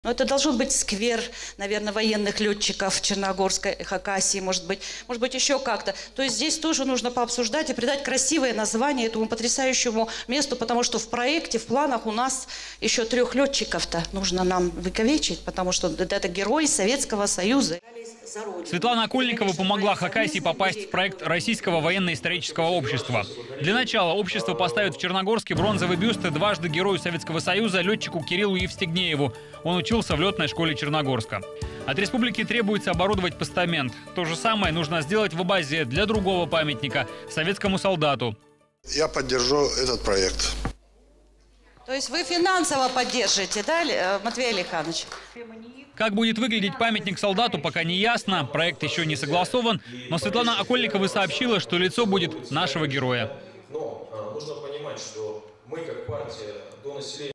Но это должен быть сквер, наверное, военных летчиков Черногорской, Хакасии, может быть еще как-то. То есть здесь тоже нужно пообсуждать и придать красивое название этому потрясающему месту, потому что в проекте, в планах у нас еще 3 летчиков-то нужно нам выковечить, потому что это герои Советского Союза. Светлана Окольникова помогла Хакасии попасть в проект Российского военно-исторического общества. Для начала общество поставит в Черногорске бронзовый бюст дважды Герою Советского Союза летчику Кириллу Евстигнееву. Он учился в летной школе Черногорска. От республики требуется оборудовать постамент. То же самое нужно сделать в Абазе для другого памятника – советскому солдату. Я поддержу этот проект. То есть вы финансово поддержите, да, Матвей Александрович? Как будет выглядеть памятник солдату, пока не ясно. Проект еще не согласован. Но Светлана Окольникова сообщила, что лицо будет нашего героя. Но нужно понимать, что мы как партия до населения